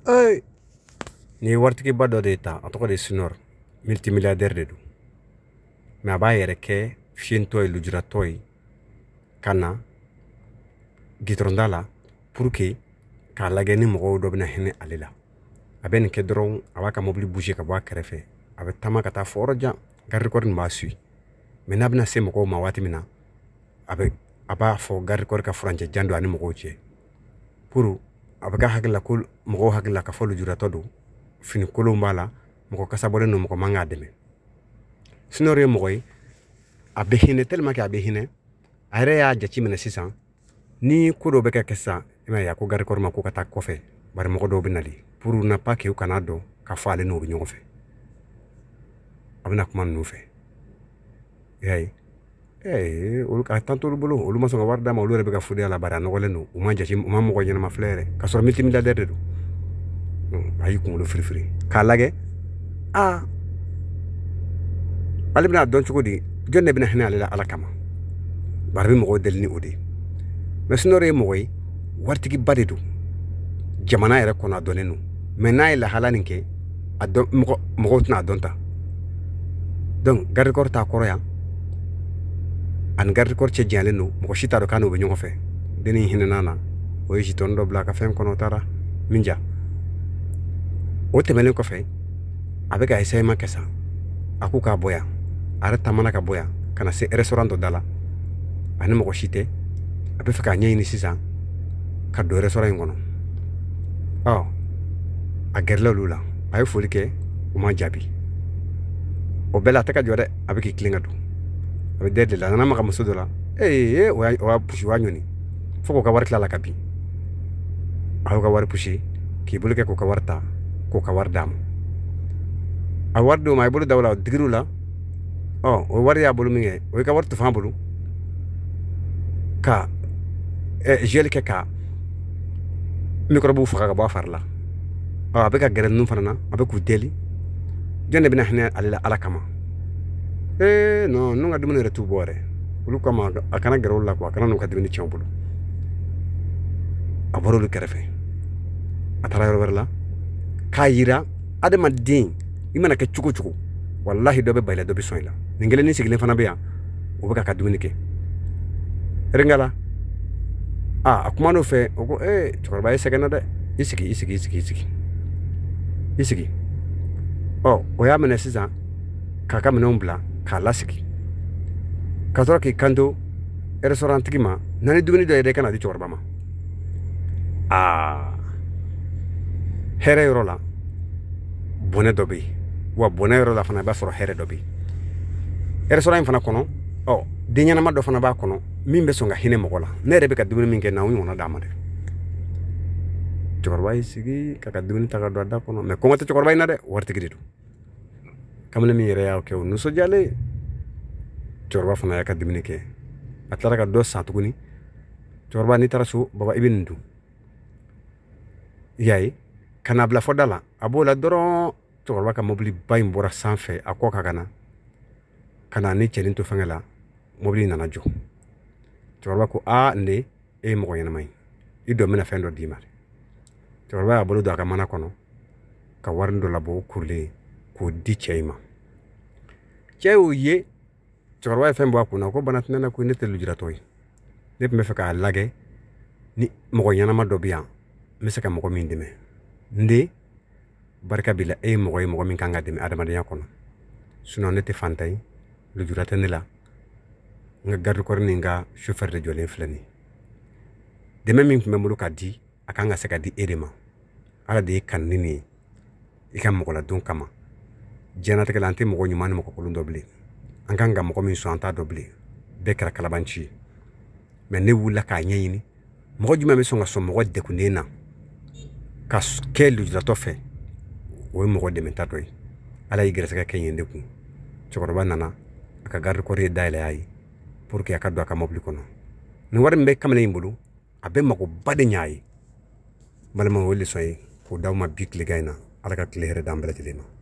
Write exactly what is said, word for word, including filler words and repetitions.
Hey, ni wartiki bado de ta atoko de Sinor multimilliardaire de do mais aba yere ke fiento e lujura toy kana gitronda pour que ka lage ni mogo do bina hene alela aben ke dron aba ka mobili bouger ka bo akrefe abe tama ka ta foroja gar record ma sui mais na bina se mogo ma wati mina abe aba fo gar record ka franje jando ani mogo che pour abe ka hakila ko mogo hakila ka fo lujura todo fini kolo mbala moko kasabole no moko manga deme Sinor ye mogoy abe hine tellement que abe hine are ya jaci mena sisan ni kodo beka kessa ima ya ko gar korma ko kata kofe bar mogo do binali pour na pas que kana do ka faale no bi fe abna kuma no fe yai eh olu ka tanto lu bolo olu ma so warda ma olu rebe ka fudi ala bara no goleno o ma jaci ma mogo nyana ma flere ka so multimilliardaire do ayi kunkolo firifiri k'a lage ah ale bɛna dɔn cogo di jɔn de bɛna hinɛ ale la ala kama bari bɛ mɔgɔw deli ni o de mais Sinor ye mɔgɔ ye waritigiba de don jamana yɛrɛ kɔnɔ a dɔnnen don mais n'a ye lahala nin kɛ a dɔn mɔgɔ mɔgɔw tɛna a dɔn ta donc garde corps t'a kɔrɔ yan ani garde corps cɛ janyalen don mɔgɔ si t'a dɔn k'a n'o bɛ ɲɔgɔn fɛ denni hinɛna na o ye jeton dɔ bila a ka fɛn kɔnɔ o taara min ja o tɛmɛnen kɔfɛ a bɛ ka essayer ma kɛ sa a ko k'a bɔ yan a yɛrɛ taamana ka bɔ yan ka na se restaurant dɔ da la ani mɔgɔ si tɛ a bɛ fɛ k'a ɲɛɲini sisan ka don restaurant in kɔnɔ ɔ a gɛrɛla olu la a ye foli kɛ u ma jaabi o bɛɛ la a tɛ ka jɔ dɛ a bɛ k'i tilen ka don a bɛ dɛrɛ de la a nana maga muso dɔ la ee o y'a pusi o y'a ɲɔni fo k'o ka wari tila la ka bin a y'o ka wari pusi k'i bolo kɛ k'o ka wari ta k'o ka wari d'a ma a wari d'o ma a bolo da o la digir'u la ɔ o wari y'a bolo min kɛ o ye ka wari to fan bolo ka gel kɛ ka microbe faga ka bɔ a fari la ɔ a bɛ ka gɛrɛ ninnu fana na a bɛ k'u deli jɔn de bɛna hinɛ ale la ala kama ee non ninnu ka dumuni yɛrɛ t'u bɔ yɛrɛ olu kama a kana gɛrɛ olu la quoi a kana n'u ka dumuni tiɲɛ u bolo a bɔra olu kɛrɛfɛ a taara yɔrɔ wɛrɛ la k'a yira adamaden i mana kɛ cogo cogo wallahi dɔ bɛ bayila dɔ bɛ sɔn i la nin kelen ni sigilen fana bɛ yan o bɛ ka ka dumuni kɛ rengala ah a kuma n'o fɛ o ko ee cɛkɔrɔba ye sɛgɛnna dɛ i sigi i sigi i sigi i sigi i sigi ɔ o y'a minɛ sisan k'a ka minɛnw bila k'a lasigi ka sɔrɔ k'i kanto restaurant tigi ma na ni dumuni dɔ ye dɛ i kana di cɛkɔrɔba ma aa hɛrɛ yɔrɔ la bɔnɛ dɔ bɛ yen wa bɔnɛ yɔrɔ la fana i b'a sɔrɔ hɛrɛ dɔ bɛ yen restaurant in fana kɔnɔ ɔ den ɲɛnama dɔ fana b'a kɔnɔ min bɛ sɔn ka hinɛ mɔgɔ la ne yɛrɛ bɛ ka dumuni min kɛ na o ɲɔgɔnna d'a ma dɛ cɛkɔrɔba y'i sigi k'a ka dumuni ta ka don a da kɔnɔ mais kɔngɔ tɛ cɛkɔrɔba in na dɛ waritigi de don kamalen min yɛrɛ y'a kɛ o nisɔndiyalen cɛkɔrɔba fana y'a ka dumuni kɛ a tilara ka dɔ san tuguni cɛkɔrɔba n'i taara so baba i bɛ nin dun i y'a ye ka n'a bila fɔ da la a b'o la dɔrɔn cɛkɔrɔba ka mobili ba in bɔra sanfɛ a kɔ ka ka na ka na ni cɛnin to fɛngɛ la mobili nana jɔ cɛkɔrɔba ko aa n den e ye mɔgɔ ɲɛnama ye i dɔ bɛna fɛn dɔ d'i ma dɛ cɛkɔrɔba y'a bolo don a ka mana kɔnɔ ka wari dɔ labɔ kurulen k'o di cɛ in ma cɛ y'o ye cɛkɔrɔba ye fɛn bɔ a kunna ko bana tɛ ne na ko ne tɛ lujuratɔ ye ne tun bɛ fɛ k'a lajɛ ni mɔgɔ ɲɛnama dɔ bɛ yan n bɛ se ka mɔgɔ min dɛmɛ n den barika b'i la e ye mɔgɔ ye mɔgɔ min kan ka dɛmɛ adamadenya kɔnɔ sinon ne tɛ fantan ye lujura tɛ ne la n ka garde corps ni n ka chauffeur de jɔlen filɛ nin ye dɛmɛ min tun bɛ n bolo ka di a kan ka se ka di e de ma ala de ye kanu ni nin ye i ka mɔgɔ ladon kama diɲɛnatigɛ la an tɛ mɔgɔ ɲuman ni mɔgɔ kolon dɔ bilen an kan ka mɔgɔ min sɔn an t'a dɔ bilen bɛɛ kɛra kalabanci ye mais ne wulila k'a ɲɛɲini mɔgɔ jumɛn bɛ sɔn ka sɔn mɔgɔ degunnen na ka kɛ lujuratɔ fɛ o ye mɔgɔ dɛmɛta dɔ ye ala y'i gɛrɛsɛgɛ kɛ yen de kun cɛkɔrɔba nana a ka garde corps ye dayɛlɛ a ye pour que a ka don a ka mobili kɔnɔ nin wari min bɛ kamalen in bolo a bɛ magoba de ɲɛ a ye balima o ye leçon ye k'o d'aw ma bi tilegan in na ala ka tile hɛrɛ d'an bɛɛ lajɛlen ma